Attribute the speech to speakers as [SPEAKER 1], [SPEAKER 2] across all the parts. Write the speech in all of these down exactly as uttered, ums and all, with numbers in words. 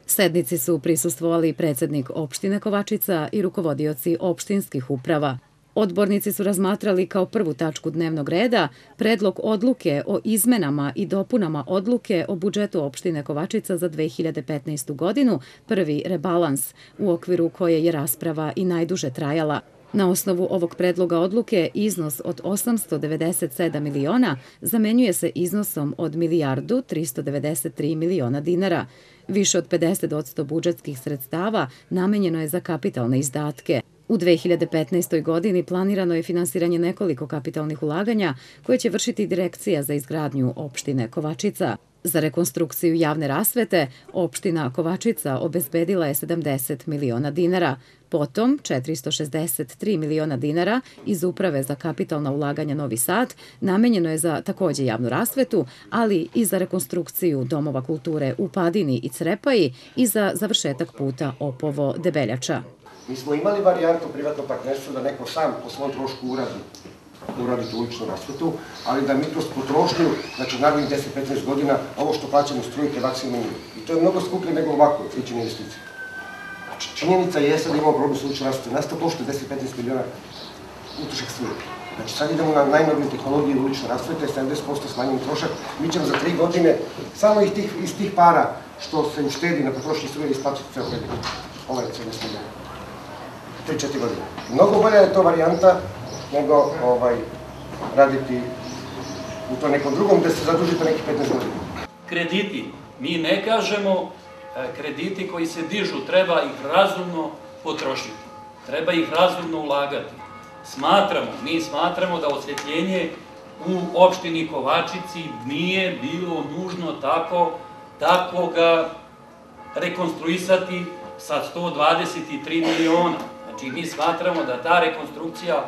[SPEAKER 1] Sednici su prisustvovali predsednik opštine Kovačica i rukovodioci opštinskih uprava. Odbornici su razmatrali kao prvu tačku dnevnog reda predlog odluke o izmenama i dopunama odluke o budžetu opštine Kovačica za dve hiljade petnaestu. godinu, prvi rebalans, u okviru koje je rasprava i najduže trajala. Na osnovu ovog predloga odluke iznos od osamsto devedeset sedam miliona zamenjuje se iznosom od milijardu tristo devedeset tri miliona dinara. Više od pedeset posto budžetskih sredstava namenjeno je za kapitalne izdatke. U dve hiljade petnaestoj. godini planirano je finansiranje nekoliko kapitalnih ulaganja koje će vršiti Direkcija za izgradnju opštine Kovačica. Za rekonstrukciju javne rasvete opština Kovačica obezbedila je sedamdeset miliona dinara, potom četiristo šezdeset tri miliona dinara iz Uprave za kapitalna ulaganja Novi Sad namenjeno je za takođe javnu rasvetu, ali i za rekonstrukciju domova kulture u Padini i Crepaji i za završetak puta Opovo-Debeljača.
[SPEAKER 2] Mi smo imali varijantu privatnog partnerstva da neko sam po svom trošku uradi uraditi uličnu rasvetu, ali da mi kroz potrošnju, znači narednih deset do petnaest godina, ovo što plaćamo strujke maksimum. I to je mnogo skuplje nego ovako slične investicije. Znači, činjenica jeste da imamo problem s uličnom rasvetom. Nas to košta deset do petnaest miliona utrošak strujke. Znači, sad idemo na najnovije tehnologije ulične rasvete, sedamdeset posto smanjeni trošak. Mi ćemo za tri godine, samo iz tih, iz tih para što se uštedi na potrošnji struje, isplatiti ceo kredit. Ovo je sedamdeset miliona. tri do četiri godine. Mnogo bolja je to varijanta nego ovaj, raditi u to nekom drugom gde se zadužite nekih petnaest godina.
[SPEAKER 3] Krediti. Mi ne kažemo krediti koji se dižu, treba ih razumno potrošiti. Treba ih razumno ulagati. Smatramo, mi smatramo da osvetljenje u opštini Kovačici nije bilo nužno tako, tako ga rekonstruisati sa sto dvadeset tri miliona. Znači, mi smatramo da ta rekonstrukcija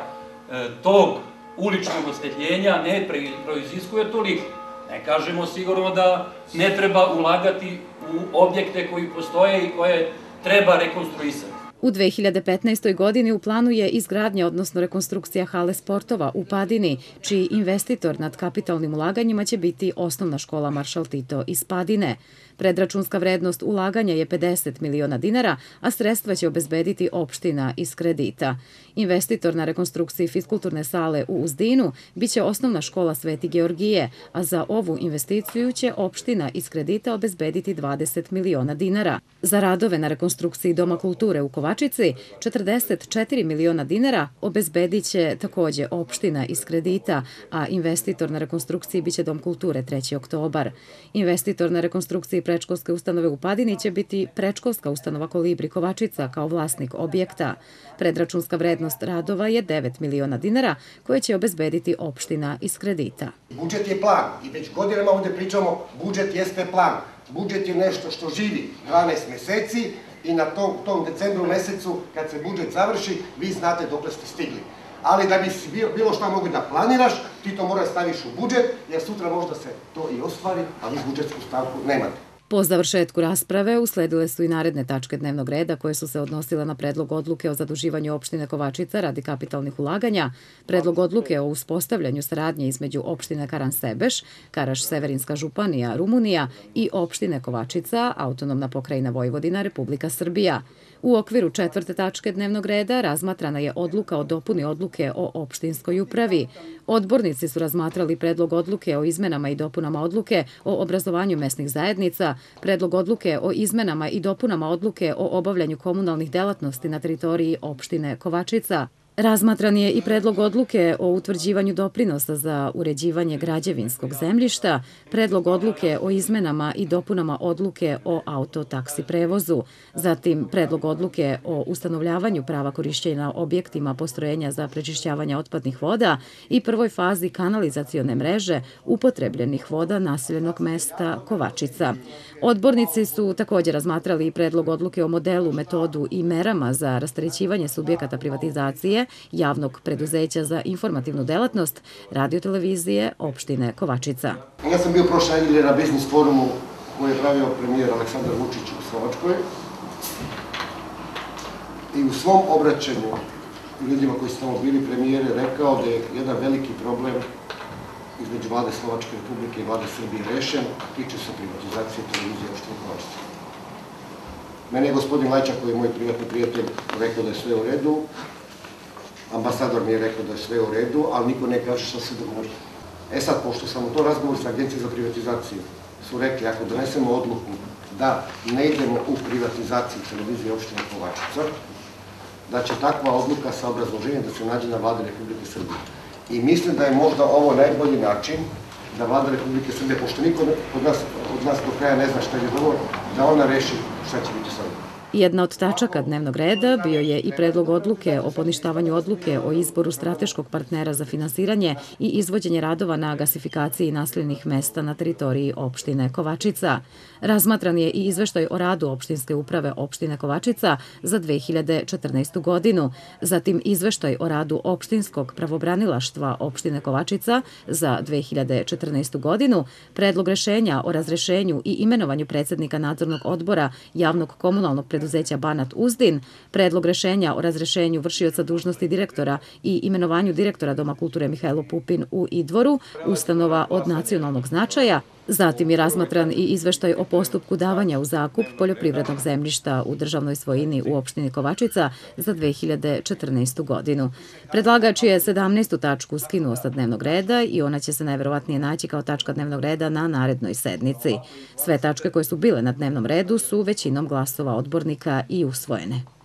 [SPEAKER 3] tog uličnog osvetljenja ne proiziskuje toliko. Ne kažemo sigurno da ne treba ulagati u objekte koji postoje i koje treba rekonstruisati.
[SPEAKER 1] U dve hiljade petnaestoj. godini u planu je izgradnja, odnosno rekonstrukcija hale sportova u Padini, čiji investitor nad kapitalnim ulaganjima će biti Osnovna škola Maršal Tito iz Padine. Predračunska vrednost ulaganja je pedeset miliona dinara, a sredstva će obezbediti opština iz kredita. Investitor na rekonstrukciji fiskulturne sale u Uzdinu biće Osnovna škola Sveti Georgije, a za ovu investiciju će opština iz kredita obezbediti dvadeset miliona dinara. Za radove na rekonstrukciji Doma kulture u Kovačici četrdeset četiri miliona dinara obezbedit će takođe opština iz kredita, a investitor na rekonstrukciji biće Dom kulture treći oktobar. Investitor na rekonstrukciji predškolske ustanove u Padini će biti predškolska ustanova Kolibri Kovačica kao vlasnik objekta. Predračunska vrednost radova je devet miliona dinara koje će obezbediti opština iz kredita.
[SPEAKER 2] Budžet je plan i već godinama ovde pričamo, budžet jeste plan. Budžet je nešto što živi dvanaest meseci i na tom, tom decembru mesecu kad se budžet završi, vi znate dokle ste stigli. Ali da bi bilo šta mogli da planiraš, ti to moraš staviš u budžet, jer sutra možda se to i ostvari, a vi budžetsku stavku nemate.
[SPEAKER 1] Po završetku rasprave usledile su i naredne tačke dnevnog reda koje su se odnosile na predlog odluke o zaduživanju opštine Kovačica radi kapitalnih ulaganja, predlog odluke o uspostavljanju saradnje između opštine Karansebeš, Karaš-Severinska županija, Rumunija i opštine Kovačica, autonomna pokrajina Vojvodina, Republika Srbija. U okviru četvrte tačke dnevnog reda razmatrana je odluka o dopuni odluke o opštinskoj upravi. Odbornici su razmatrali predlog odluke o izmenama i dopunama odluke o obrazovanju mesnih zajednica, predlog odluke o izmenama i dopunama odluke o obavljanju komunalnih delatnosti na teritoriji opštine Kovačica. Razmatran je i predlog odluke o utvrđivanju doprinosa za uređivanje građevinskog zemljišta, predlog odluke o izmenama i dopunama odluke o autotaksi prevozu, zatim predlog odluke o ustanovljavanju prava korišćenja objektima postrojenja za prečišćavanje otpadnih voda i prvoj fazi kanalizacione mreže upotrebljenih voda naseljenog mesta Kovačica. Odbornici su takođe razmatrali i predlog odluke o modelu, metodu i merama za rasterećivanje subjekata privatizacije javnog preduzeća za informativnu delatnost radiotelevizije opštine Kovačica.
[SPEAKER 2] Ja sam bio prošle nedelje na biznis forumu koji je pravio premijer Aleksandar Vučić u Slovačkoj i u svom obraćanju ljudima koji su tamo bili, premijer je rekao da je jedan veliki problem između vlade Slovačke republike i vlade Srbije rešen, tiče se privatizacije televizije opštine Kovačica. Mene je gospodin Lajčak, koji je moj privatni prijatelj, rekao da je sve u redu, ambasador mi je rekao da je sve u redu, ali niko ne kaže šta se dogovori. E sad, pošto sam u to razgovor sa Agencijom za privatizaciju, su rekli, ako donesemo odluku da ne idemo u privatizaciju televizije opštine Kovačica, da će takva odluka sa obrazloženjem da se nađe na vladi Republike Srbije. I mislim da je možda ovo najbolji način da vlada Republike Srbije, pošto niko od nas, od nas do kraja ne zna šta je dogovor, da ona reši šta će biti sada.
[SPEAKER 1] Jedna od tačaka dnevnog reda bio je i predlog odluke o poništavanju odluke o izboru strateškog partnera za finansiranje i izvođenje radova na gasifikaciji naseljenih mesta na teritoriji opštine Kovačica. Razmatran je i izveštaj o radu opštinske uprave opštine Kovačica za dve hiljade četrnaestu godinu, zatim izveštaj o radu opštinskog pravobranilaštva opštine Kovačica za dve hiljade četrnaestu godinu, predlog rešenja o razrešenju i imenovanju predsednika nadzornog odbora javnog komunalnog preduzeća Banat Uzdin, predlog rešenja o razrešenju vršioca dužnosti direktora i imenovanju direktora Doma kulture Mihajlo Pupin u Idvoru, ustanova od nacionalnog značaja. Zatim je razmatran i izveštaj o postupku davanja u zakup poljoprivrednog zemljišta u državnoj svojini u opštini Kovačica za dve hiljade četrnaestu godinu. Predlagač je sedamnaestu tačku skinuo sa dnevnog reda i ona će se najverovatnije naći kao tačka dnevnog reda na narednoj sednici. Sve tačke koje su bile na dnevnom redu su većinom glasova odbornika i usvojene.